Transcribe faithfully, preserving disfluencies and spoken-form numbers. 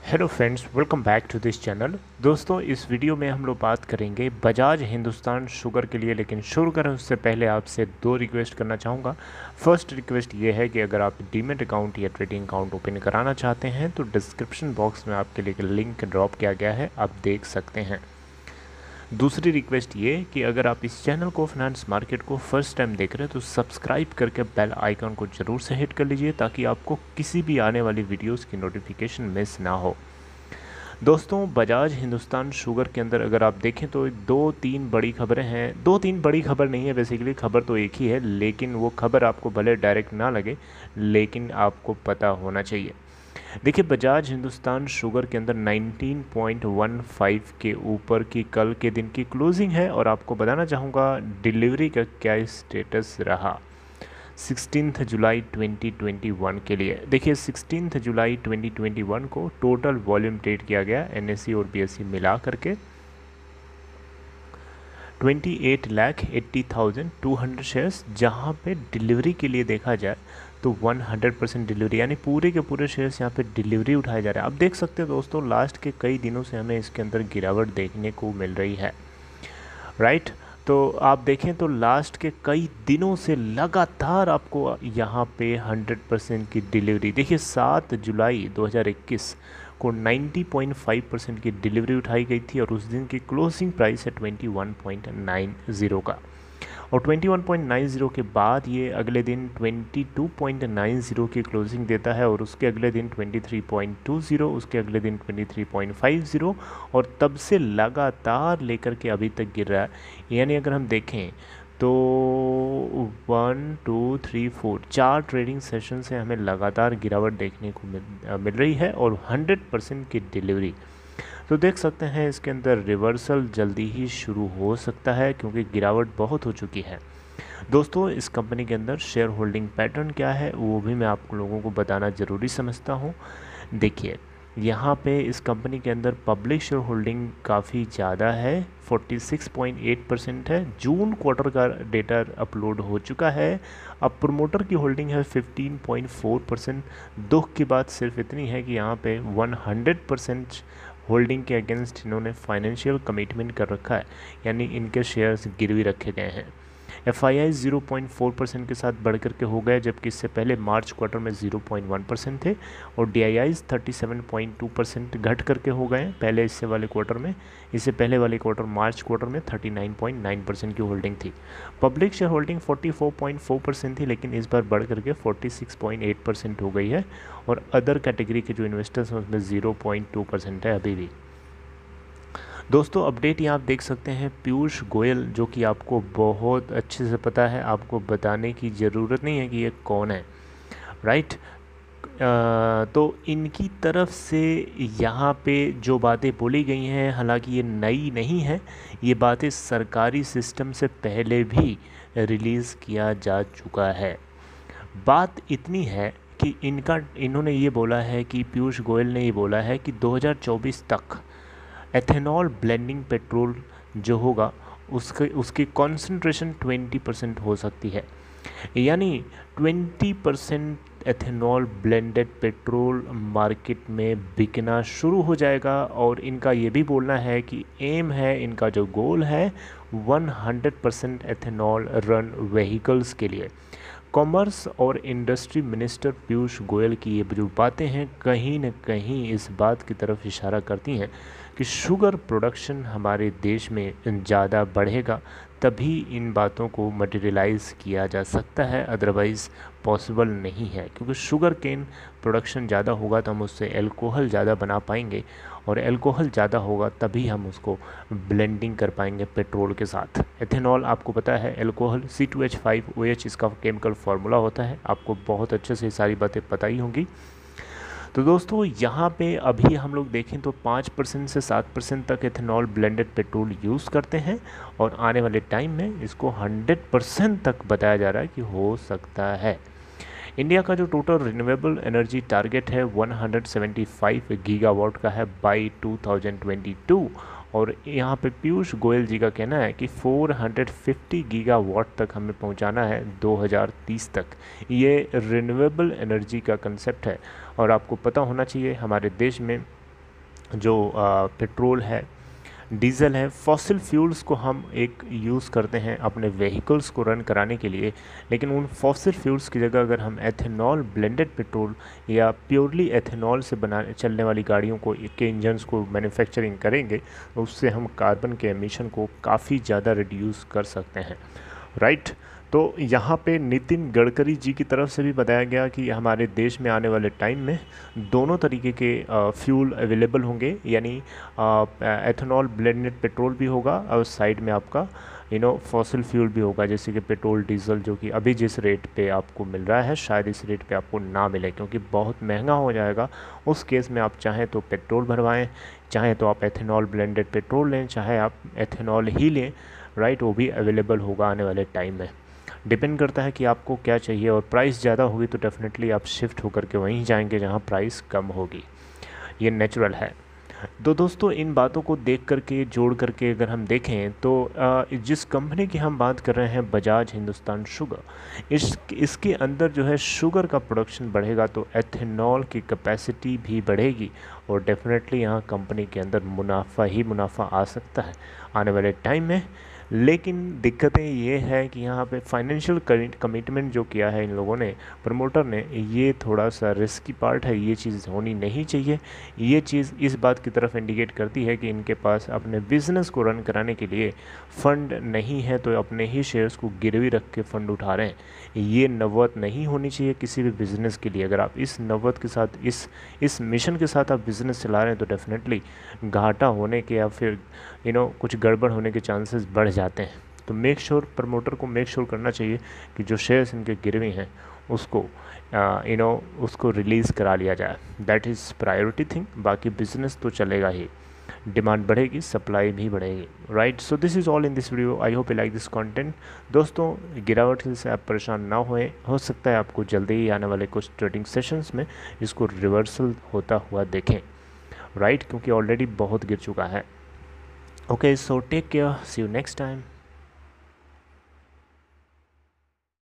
Hello friends, welcome back to this channel. दोस्तों, इस video में हम लोग बात करेंगे बजाज हिंदुस्तान शुगर के लिए। लेकिन शुरू करें उससे पहले आपसे दो रिक्वेस्ट करना चाहूँगा। फर्स्ट रिक्वेस्ट ये है कि अगर आप डीमेट अकाउंट या ट्रेडिंग अकाउंट ओपन कराना चाहते हैं तो डिस्क्रिप्शन बॉक्स में आपके लिए लिंक ड्रॉप किया गया है, आप देख सकते हैं। दूसरी रिक्वेस्ट ये कि अगर आप इस चैनल को फाइनेंस मार्केट को फर्स्ट टाइम देख रहे हैं तो सब्सक्राइब करके बेल आइकन को ज़रूर से हिट कर लीजिए ताकि आपको किसी भी आने वाली वीडियोस की नोटिफिकेशन मिस ना हो। दोस्तों, बजाज हिंदुस्तान शुगर के अंदर अगर आप देखें तो दो तीन बड़ी खबरें हैं। दो तीन बड़ी खबर नहीं है, बेसिकली खबर तो एक ही है, लेकिन वो खबर आपको भले डायरेक्ट ना लगे लेकिन आपको पता होना चाहिए। देखिए, बजाज हिंदुस्तान शुगर के अंदर नाइनटीन पॉइंट वन फाइव के ऊपर की कल के दिन की क्लोजिंग है और आपको बताना चाहूँगा डिलीवरी का क्या स्टेटस रहा sixteenth July twenty twenty one के लिए। देखिए, sixteenth July twenty twenty one को टोटल वॉल्यूम ट्रेड किया गया एनएसई और बीएसई मिला करके twenty eight lakh eighty thousand two hundred shares, जहाँ पे डिलीवरी के लिए देखा जाए तो वन हंड्रेड परसेंट डिलीवरी, यानी पूरे के पूरे शेयर्स यहाँ पे डिलीवरी उठाए जा रहे हैं। आप देख सकते हैं दोस्तों, लास्ट के कई दिनों से हमें इसके अंदर गिरावट देखने को मिल रही है, राइट। तो आप देखें तो लास्ट के कई दिनों से लगातार आपको यहाँ पे हंड्रेड परसेंट की डिलीवरी देखिए। सात जुलाई दो हज़ार इक्कीस को नब्बे पॉइंट फाइव परसेंट की डिलीवरी उठाई गई थी और उस दिन की क्लोजिंग प्राइस है twenty one point nine zero का, और twenty one point nine zero के बाद ये अगले दिन twenty two point nine zero की क्लोजिंग देता है और उसके अगले दिन twenty three point two zero, उसके अगले दिन twenty three point five zero, और तब से लगातार लेकर के अभी तक गिर रहा है। यानी अगर हम देखें तो वन टू थ्री फोर चार ट्रेडिंग सेशन से हमें लगातार गिरावट देखने को मिल मिल रही है और हंड्रेड परसेंट की डिलीवरी। तो देख सकते हैं इसके अंदर रिवर्सल जल्दी ही शुरू हो सकता है क्योंकि गिरावट बहुत हो चुकी है। दोस्तों, इस कंपनी के अंदर शेयर होल्डिंग पैटर्न क्या है वो भी मैं आप लोगों को बताना ज़रूरी समझता हूँ। देखिए, यहाँ पे इस कंपनी के अंदर पब्लिक शेयर होल्डिंग काफ़ी ज़्यादा है, छियालीस पॉइंट आठ परसेंट है। जून क्वार्टर का डेटा अपलोड हो चुका है। अब प्रमोटर की होल्डिंग है पंद्रह पॉइंट चार परसेंट। दुख की बात सिर्फ इतनी है कि यहाँ पे सौ परसेंट होल्डिंग के अगेंस्ट इन्होंने फाइनेंशियल कमिटमेंट कर रखा है, यानी इनके शेयर्स गिरवी रखे गए हैं। F I I zero point four percent के साथ बढ़ करके हो गए, जबकि इससे पहले मार्च क्वार्टर में ज़ीरो पॉइंट वन परसेंट थे, और D I Is thirty seven point two percent घट करके हो गए पहले इससे वाले क्वार्टर में। इससे पहले वाले क्वार्टर मार्च क्वार्टर में thirty nine point nine percent की होल्डिंग थी। Public share holding forty four point four percent थी, लेकिन इस बार बढ़ करके forty six point eight percent हो गई है, और अदर कैटेगरी के जो इन्वेस्टर्स हैं उसमें ज़ीरो पॉइंट टू परसेंट है अभी भी। दोस्तों, अपडेट यहाँ आप देख सकते हैं, पीयूष गोयल, जो कि आपको बहुत अच्छे से पता है, आपको बताने की ज़रूरत नहीं है कि ये कौन है, राइट। तो इनकी तरफ से यहाँ पे जो बातें बोली गई हैं, हालांकि ये नई नहीं है, ये बातें सरकारी सिस्टम से पहले भी रिलीज़ किया जा चुका है। बात इतनी है कि इनका इन्होंने ये बोला है कि पीयूष गोयल ने ये बोला है कि दो हज़ार चौबीस तक एथेनॉल ब्लेंडिंग पेट्रोल जो होगा उसके उसकी कॉन्सेंट्रेशन ट्वेंटी परसेंट हो सकती है, यानी twenty percent ethanol blended petrol market में बिकना शुरू हो जाएगा। और इनका ये भी बोलना है कि एम है, इनका जो गोल है hundred percent ethanol run vehicles के लिए। कॉमर्स और इंडस्ट्री मिनिस्टर पीयूष गोयल की ये जो बातें हैं कहीं न कहीं इस बात की तरफ इशारा करती हैं कि शुगर प्रोडक्शन हमारे देश में ज़्यादा बढ़ेगा, तभी इन बातों को मटेरियलाइज़ किया जा सकता है, अदरवाइज़ पॉसिबल नहीं है। क्योंकि शुगर केन प्रोडक्शन ज़्यादा होगा तो हम उससे एल्कोहल ज़्यादा बना पाएंगे, और एल्कोहल ज़्यादा होगा तभी हम उसको ब्लेंडिंग कर पाएंगे पेट्रोल के साथ। एथेनॉल आपको पता है alcohol C two H five O H इसका केमिकल फार्मूला होता है, आपको बहुत अच्छे से सारी बातें पता ही होंगी। तो दोस्तों, यहाँ पे अभी हम लोग देखें तो पाँच परसेंट से सात परसेंट तक एथेनॉल ब्लेंडेड पेट्रोल यूज़ करते हैं, और आने वाले टाइम में इसको हंड्रेड परसेंट तक बताया जा रहा है कि हो सकता है। इंडिया का जो टोटल रिन्यूएबल एनर्जी टारगेट है one hundred seventy five gigawatt का है by two thousand twenty two, और यहाँ पे पीयूष गोयल जी का कहना है कि फोर हंड्रेड फिफ्टी गीगावाट तक हमें पहुँचाना है दो हज़ार तीस तक। ये रिन्यूएबल एनर्जी का कंसेप्ट है, और आपको पता होना चाहिए हमारे देश में जो पेट्रोल है, डीजल है, फॉसिल फ्यूल्स को हम एक यूज़ करते हैं अपने व्हीकल्स को रन कराने के लिए, लेकिन उन फॉसिल फ्यूल्स की जगह अगर हम एथेनॉल ब्लेंडेड पेट्रोल या प्योरली एथेनॉल से बना चलने वाली गाड़ियों को के इंजन्स को मैन्युफैक्चरिंग करेंगे तो उससे हम कार्बन के एमिशन को काफ़ी ज़्यादा रिड्यूस कर सकते हैं, राइट। तो यहाँ पे नितिन गडकरी जी की तरफ से भी बताया गया कि हमारे देश में आने वाले टाइम में दोनों तरीके के फ्यूल अवेलेबल होंगे, यानी एथेनॉल ब्लेंडेड पेट्रोल भी होगा और साइड में आपका यू नो फॉसिल फ्यूल भी होगा, जैसे कि पेट्रोल डीजल, जो कि अभी जिस रेट पे आपको मिल रहा है शायद इस रेट पे आपको ना मिले क्योंकि बहुत महंगा हो जाएगा। उस केस में आप चाहें तो पेट्रोल भरवाएं, चाहें तो आप एथेनॉल ब्लेंडेड पेट्रोल लें, चाहे आप एथेनॉल ही लें, राइट, वो भी अवेलेबल होगा आने वाले टाइम में। डिपेंड करता है कि आपको क्या चाहिए, और प्राइस ज़्यादा होगी तो डेफिनेटली आप शिफ्ट होकर के वहीं जाएंगे जहां प्राइस कम होगी, ये नेचुरल है। तो दोस्तों इन बातों को देख करके जोड़ करके अगर हम देखें तो जिस कंपनी की हम बात कर रहे हैं बजाज हिंदुस्तान शुगर, इस इसके अंदर जो है शुगर का प्रोडक्शन बढ़ेगा तो एथेनॉल की कैपेसिटी भी बढ़ेगी और डेफिनेटली यहाँ कंपनी के अंदर मुनाफा ही मुनाफा आ सकता है आने वाले टाइम में। लेकिन दिक्कतें ये है कि यहाँ पे फाइनेंशियल कमिटमेंट जो किया है इन लोगों ने, प्रमोटर ने, ये थोड़ा सा रिस्की पार्ट है, ये चीज़ होनी नहीं चाहिए। ये चीज़ इस बात की तरफ इंडिकेट करती है कि इनके पास अपने बिज़नेस को रन कराने के लिए फ़ंड नहीं है तो अपने ही शेयर्स को गिरवी रख के फ़ंड उठा रहे हैं। ये नवत नहीं होनी चाहिए किसी भी बिज़नेस के लिए। अगर आप इस नवत के साथ, इस इस मिशन के साथ आप बिज़नेस चला रहे हैं तो डेफिनेटली घाटा होने के या फिर यू नो कुछ गड़बड़ होने के चांसेस बढ़ जाते हैं। तो मेक श्योर, प्रमोटर को मेक श्योर करना चाहिए कि जो शेयर्स इनके गिरवी हैं उसको यू नो उसको रिलीज़ करा लिया जाए। That is priority thing. बाकी बिजनेस तो चलेगा ही, डिमांड बढ़ेगी, सप्लाई भी बढ़ेगी, right. So this is all in this video. I hope you like this content. दोस्तों गिरावट से आप परेशान ना होए, हो सकता है आपको जल्दी ही आने वाले कुछ ट्रेडिंग सेशंस में इसको रिवर्सल होता हुआ देखें, राइट, क्योंकि ऑलरेडी बहुत गिर चुका है। Okay, so take care. See you next time.